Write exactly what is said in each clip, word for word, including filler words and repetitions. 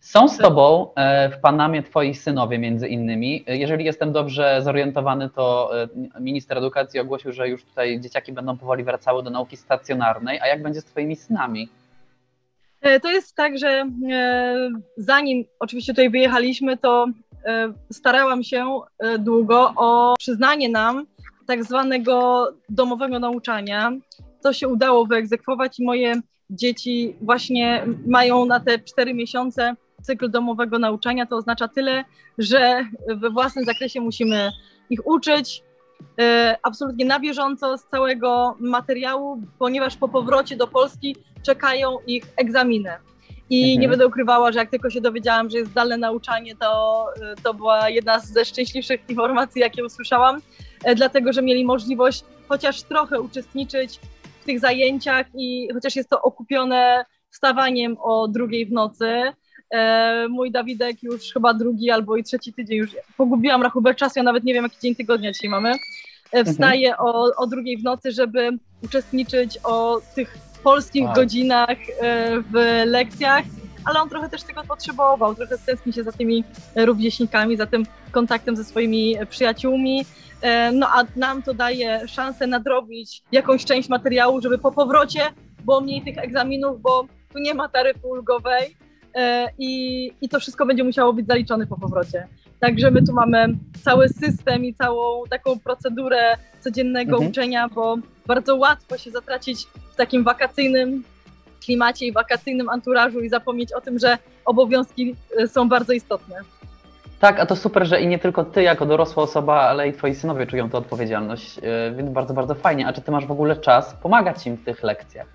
Są z Tobą w Panamie Twoi synowie między innymi. Jeżeli jestem dobrze zorientowany, to minister edukacji ogłosił, że już tutaj dzieciaki będą powoli wracały do nauki stacjonarnej. A jak będzie z Twoimi synami? To jest tak, że zanim oczywiście tutaj wyjechaliśmy, to starałam się długo o przyznanie nam tak zwanego domowego nauczania. To się udało wyegzekwować i moje dzieci właśnie mają na te cztery miesiące cykl domowego nauczania. To oznacza tyle, że we własnym zakresie musimy ich uczyć absolutnie na bieżąco z całego materiału, ponieważ po powrocie do Polski czekają ich egzaminy. I mhm. nie będę ukrywała, że jak tylko się dowiedziałam, że jest zdalne nauczanie, to, to była jedna ze szczęśliwszych informacji, jakie usłyszałam, dlatego że mieli możliwość chociaż trochę uczestniczyć w tych zajęciach i chociaż jest to okupione wstawaniem o drugiej w nocy. Mój Dawidek już chyba drugi albo i trzeci tydzień, już pogubiłam rachubę czasu, ja nawet nie wiem, jaki dzień tygodnia dzisiaj mamy. Wstaje mhm. o, o drugiej w nocy, żeby uczestniczyć o tych polskich wow. godzinach w lekcjach, ale on trochę też tego potrzebował, trochę stęskni się za tymi rówieśnikami, za tym kontaktem ze swoimi przyjaciółmi. No a nam to daje szansę nadrobić jakąś część materiału, żeby po powrocie było mniej tych egzaminów, bo tu nie ma taryfy ulgowej i, i to wszystko będzie musiało być zaliczone po powrocie. Także my tu mamy cały system i całą taką procedurę codziennego mhm. uczenia, bo bardzo łatwo się zatracić w takim wakacyjnym klimacie i wakacyjnym anturażu i zapomnieć o tym, że obowiązki są bardzo istotne. Tak, a to super, że i nie tylko Ty jako dorosła osoba, ale i Twoi synowie czują tę odpowiedzialność, więc bardzo, bardzo fajnie. A czy Ty masz w ogóle czas pomagać im w tych lekcjach?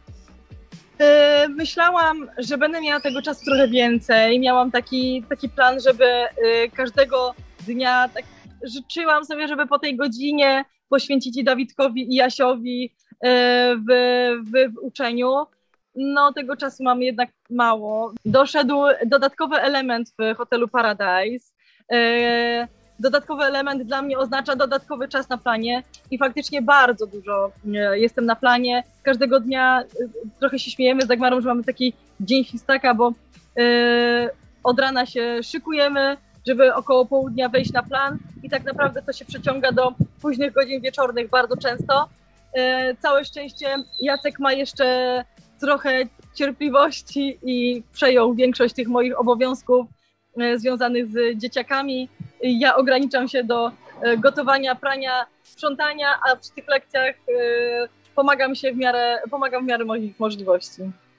Myślałam, że będę miała tego czasu trochę więcej. Miałam taki, taki plan, żeby każdego dnia, tak życzyłam sobie, żeby po tej godzinie poświęcić i Dawidkowi i Jasiowi w, w, w uczeniu. No tego czasu mam jednak mało. Doszedł dodatkowy element w hotelu Paradise. Dodatkowy element dla mnie oznacza dodatkowy czas na planie i faktycznie bardzo dużo jestem na planie. Każdego dnia trochę się śmiejemy z Dagmarą, że mamy taki dzień świstaka, bo od rana się szykujemy, żeby około południa wejść na plan i tak naprawdę to się przeciąga do późnych godzin wieczornych bardzo często. Całe szczęście Jacek ma jeszcze trochę cierpliwości i przejął większość tych moich obowiązków związanych z dzieciakami. Ja ograniczam się do gotowania, prania, sprzątania, a przy tych lekcjach pomagam się w miarę, pomagam w miarę moich możliwości.